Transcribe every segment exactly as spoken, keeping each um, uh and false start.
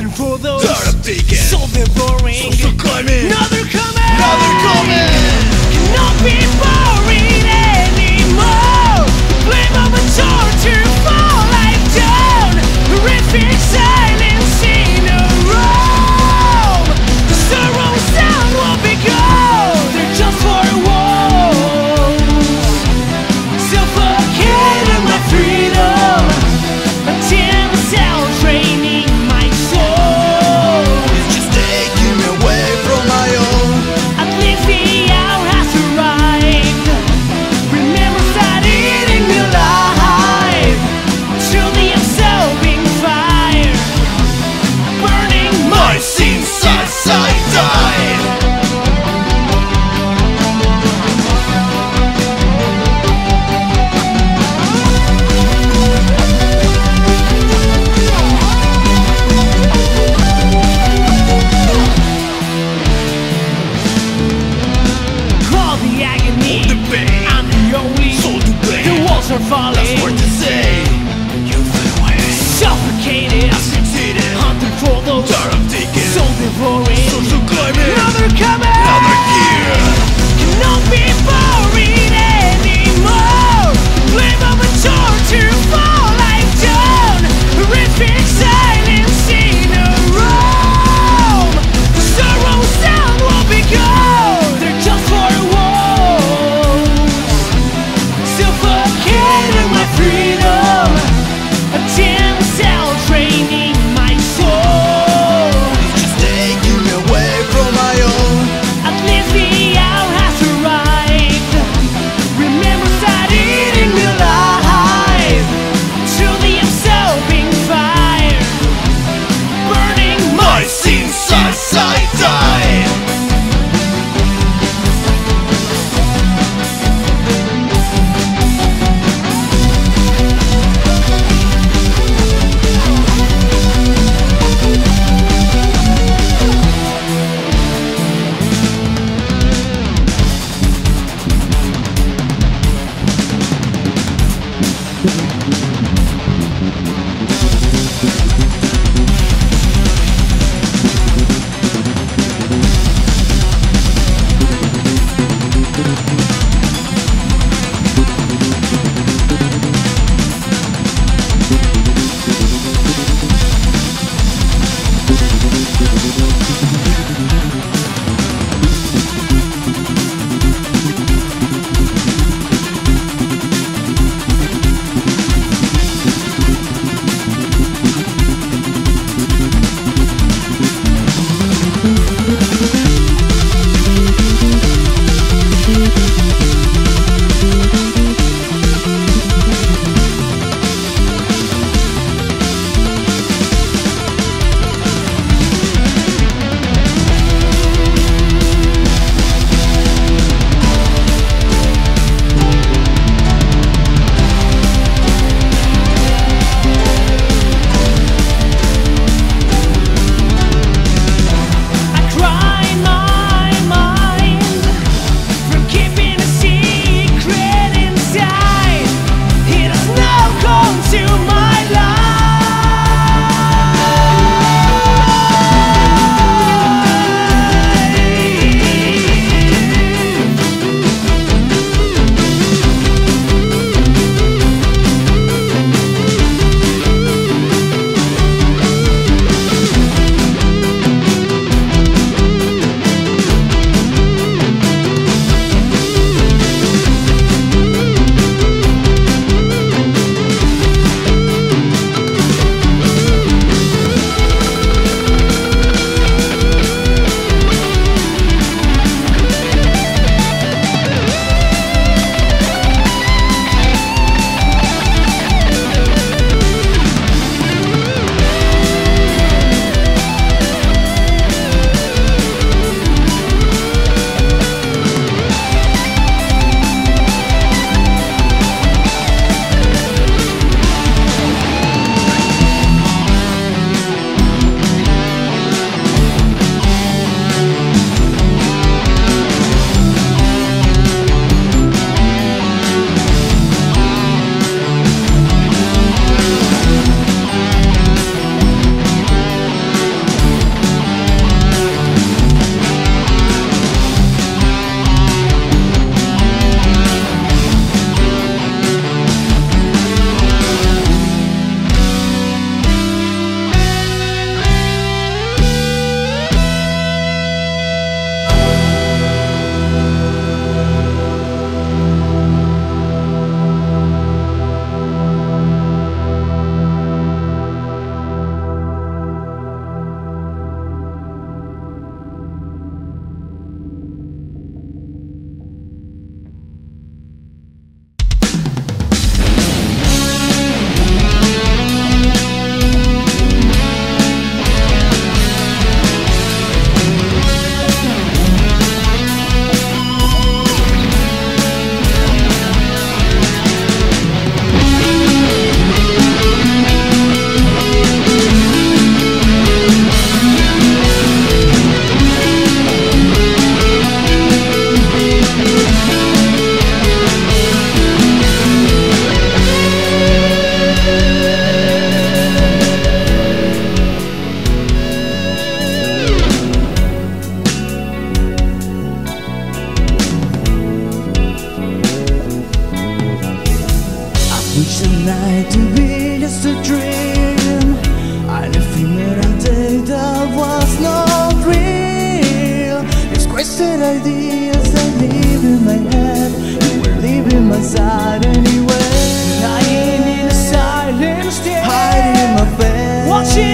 Looking for those that are thinking, so they're boring. so climbing, Now they're coming, now they're coming. Cannot be boring anymore. The flame of a torture fall like down. Horrific silence in a room. The surround sound will be gone. They're just for walls. Suffocating my freedom. A dim cell draining my soul. It's just taking me away from my own. At least the hour has arrived.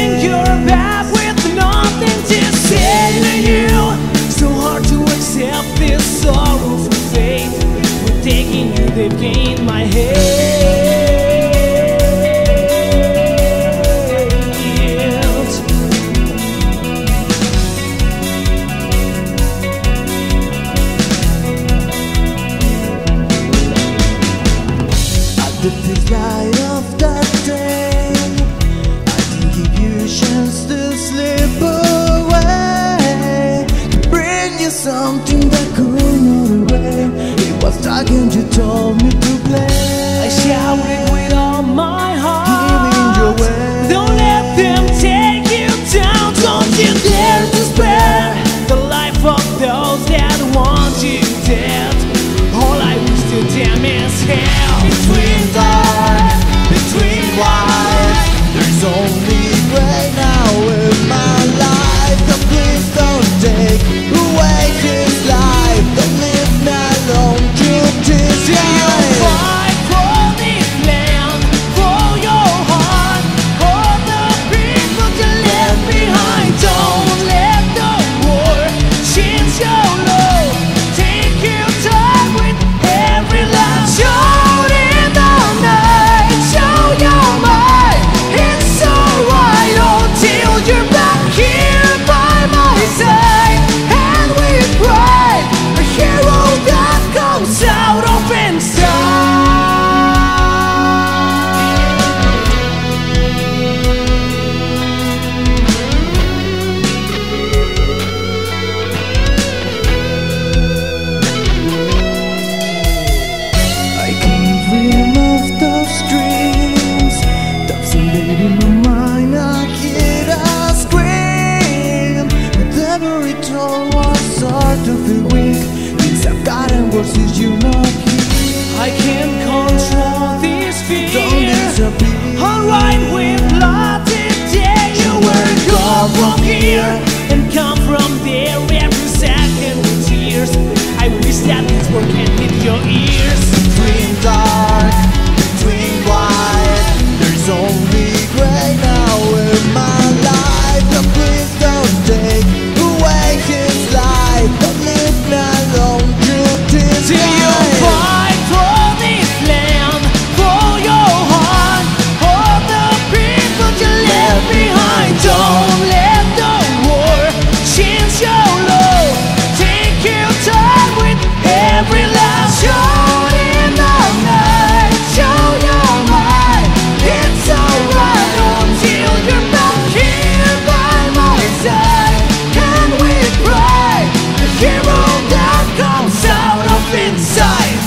turning your back with nothing to say to you. So hard to accept this sorrowful fate. We're taking you, they've gained my head. The first light of that day, I didn't give you a chance to slip away, to bring you something that could not away. It was dark and you told me to play. I shouted with all my heart, Giving your way. don't let them take you down. Don't you dare to spare the life of those that want you dead. All I wish to them is hell. Between dark, between white, there's only gray now in my life. So please don't take away his life. Don't leave me alone, keep this Do you fight for this land, for your heart, for the people you left behind? Don't let the war change your love. Take your time with every last shot in the night. Show your might. It's alright until you're back here by my side. And we pray a hero that comes out of inside. I can't dream of those dreams. That's invading in my mind. I hear a scream. With every tone was start to feel weak. Things I've gotten worse is you not here. I can't control this Don't fear. disappear. Alright, we've lost it. Yeah, you were gone from here and come from there every second with tears. I wish that this were can hit your ears. Between dark, between white, there's only gray now in my life. So please don't take away his life. Don't leave me alone, keep this Do you life. fight for this land, for your heart, for the people you left behind? Don't let the war change your love. Take your time with every last shot in the night. Show your might. It's alright until you're back here by my side. And we pray the hero that comes out of inside.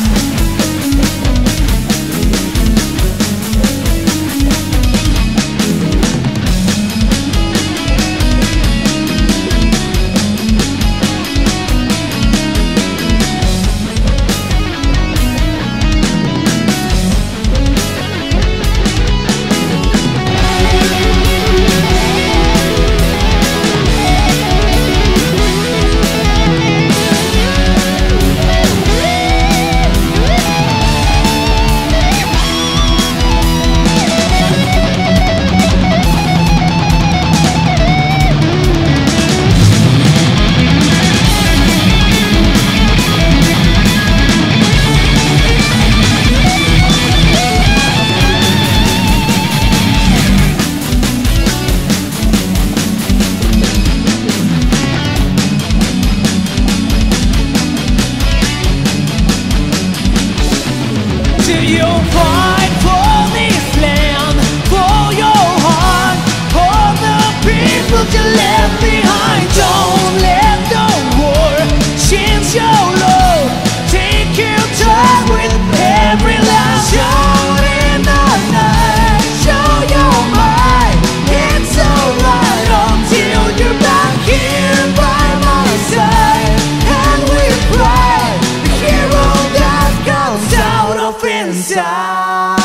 Do you fight for this land, for your heart, for the people you left behind? Don't let the war change your love. Take your time with every last shot in the night. Show your might. It's alright until you're back here by my side. And we pray the hero that comes out of inside.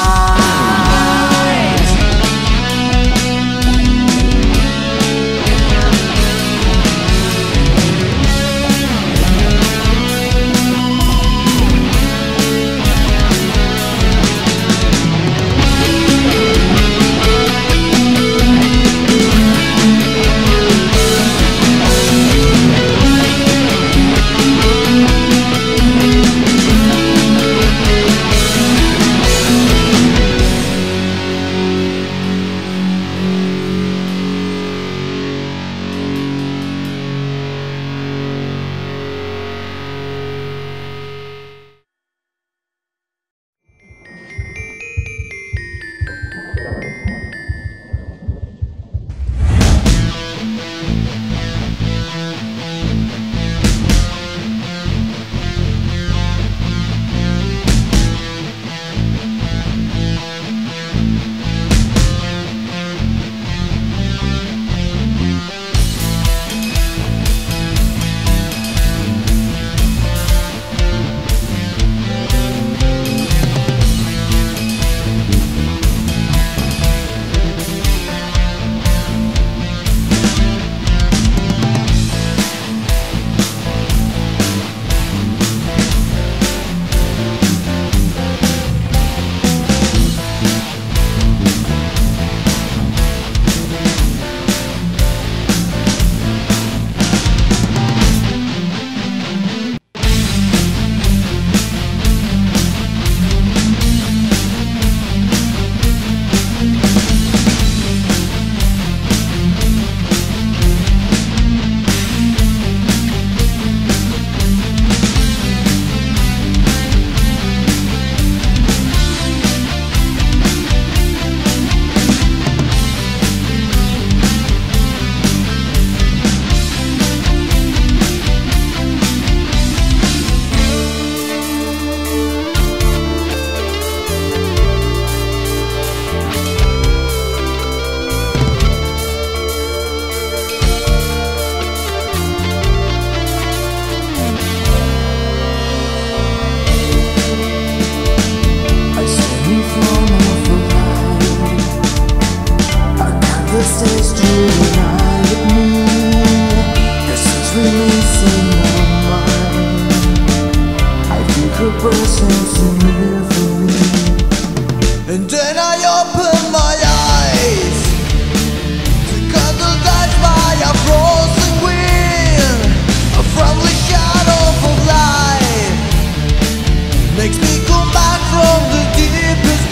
stays through the night with me. Her scenes releasing my mind. I feel her presence near for me. And then I open my eyes to candle lights by a frozen queen. A friendly shadow of light makes me come back from the deepest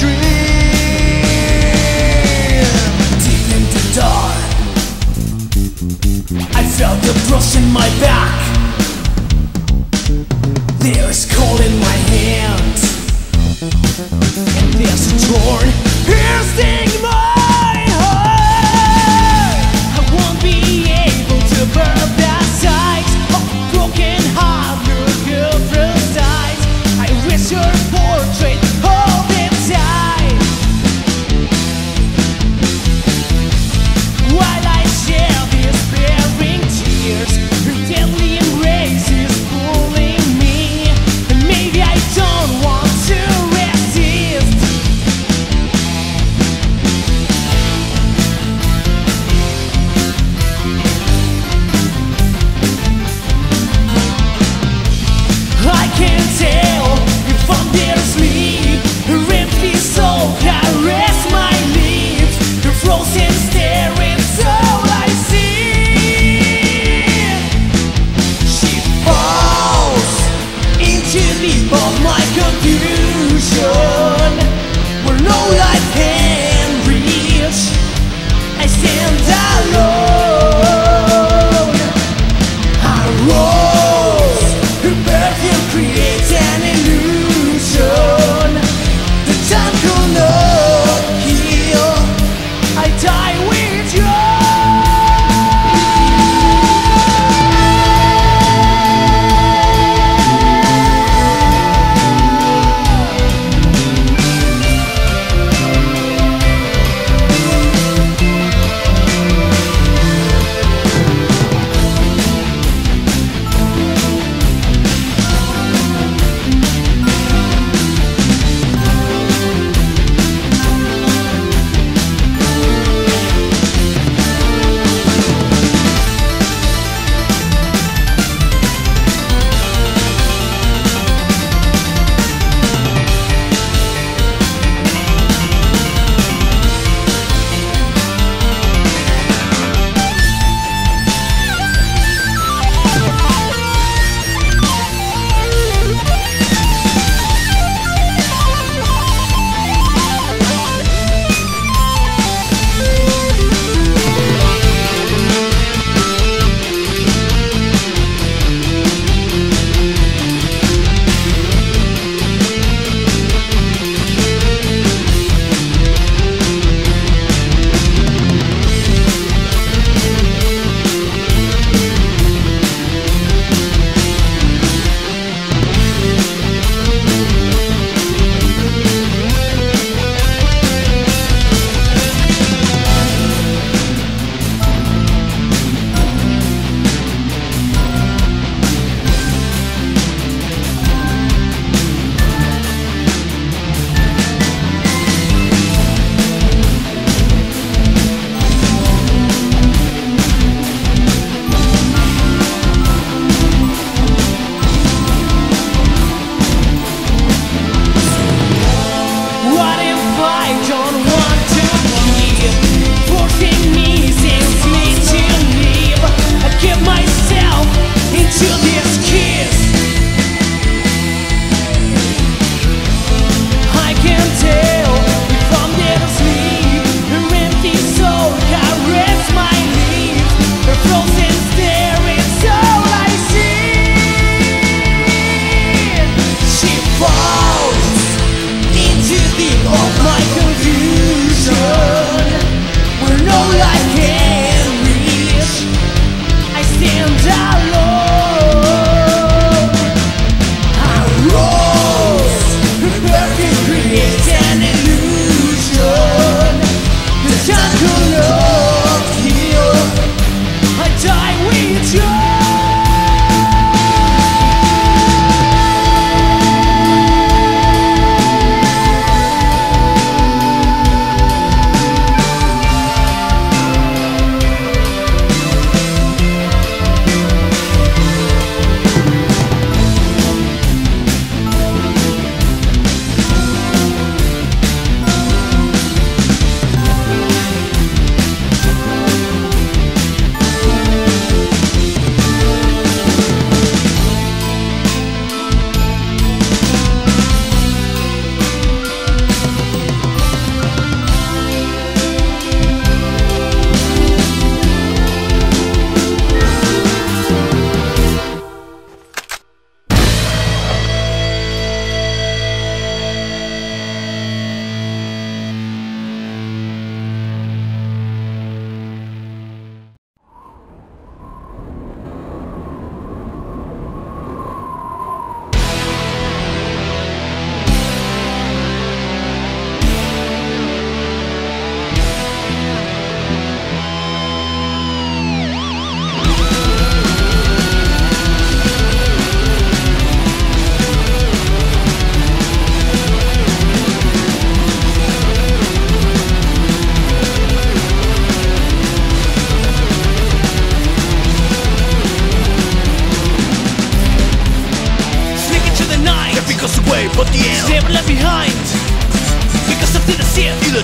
dream. Deep into dark, I felt the brush in my back. There's cold in my hand, and there's a torn, piercing my heart. I won't be able to bear that sight of a broken heart through girl's eyes. I wish your portrait hold it tight, while I share these bearing tears. Her deadly embrace is pulling me, and maybe I don't want to resist. I can't tell if I'm there asleep. Her empty soul caress my lips. Her frozen stare is all I see. She falls into the deep of my confusion, where no light can reach. I stand alone. I rose. Her perfume creates an illusion that time could not heal. I die with you.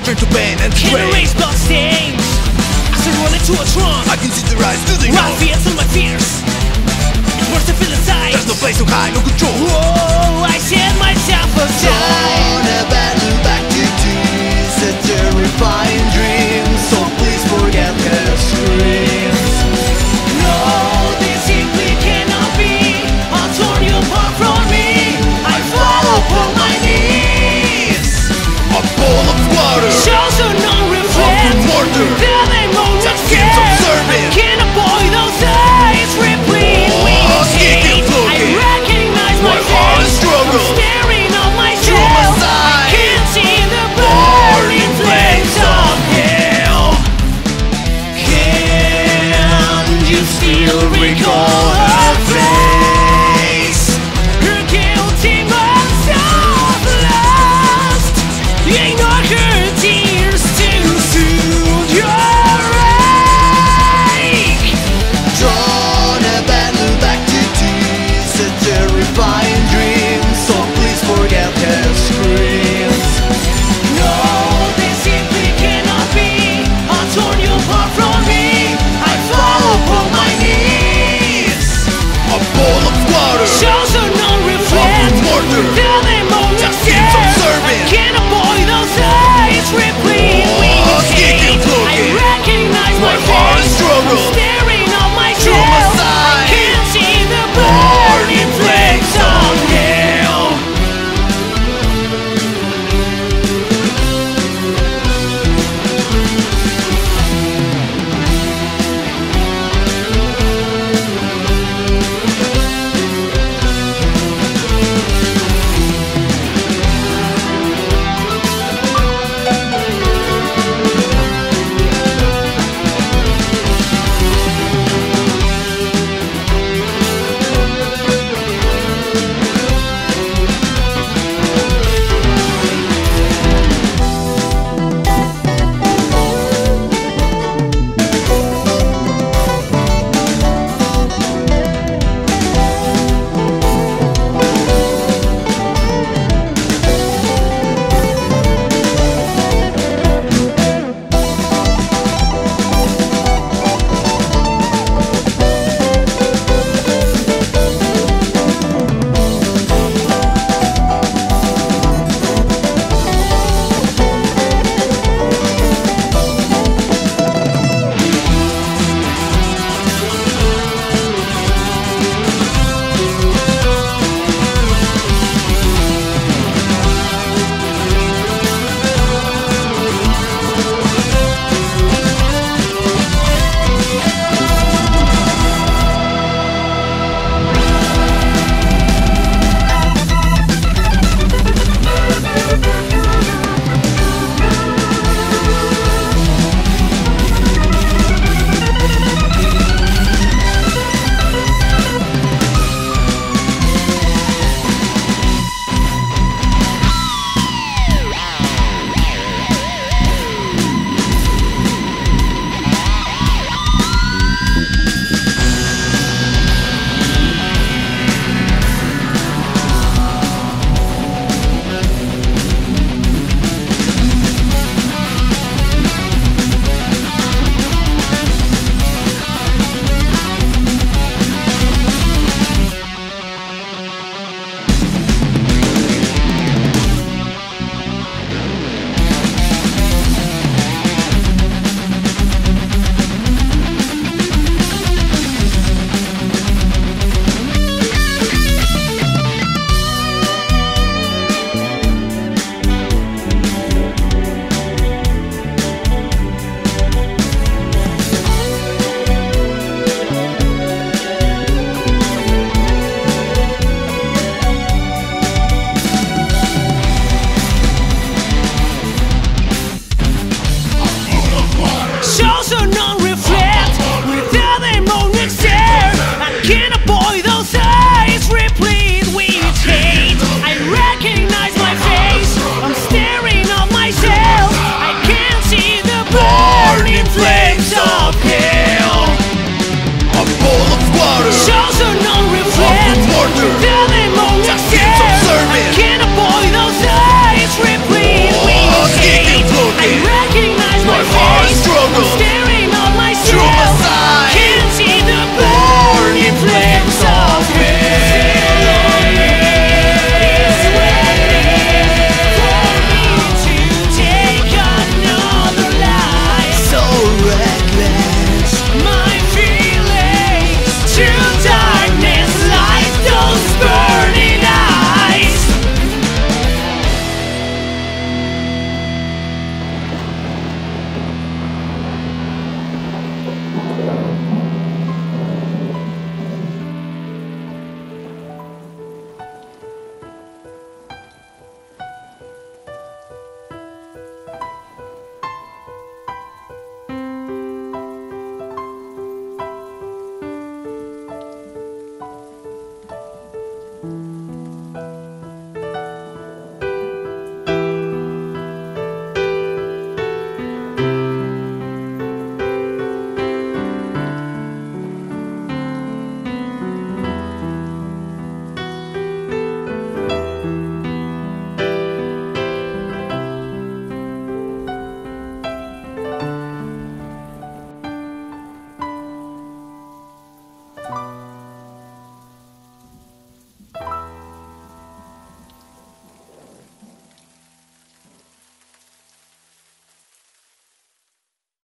turn to pain and Can't strain. erase blood stains as I run into a trunk. I can see the rise to the Right north. fears on my fears. It's worse to feel inside. There's no place to hide, no control. Whoa, I set myself aside. Don't abandon back to tears, a terrifying dream. So please forget her screams. No, this simply cannot be. I'll torn you apart from me. I fall upon my knees. A bowl of water, Shows a non-reflect. of mortar, Then they won't that escape. keeps observing. Can't avoid those eyes replete Oh, with keep hate. looking. I recognize my My heart is face. struggle. I'm staring on Through my myself. I side. can't see the Burning burning flames of hell. Can you still recall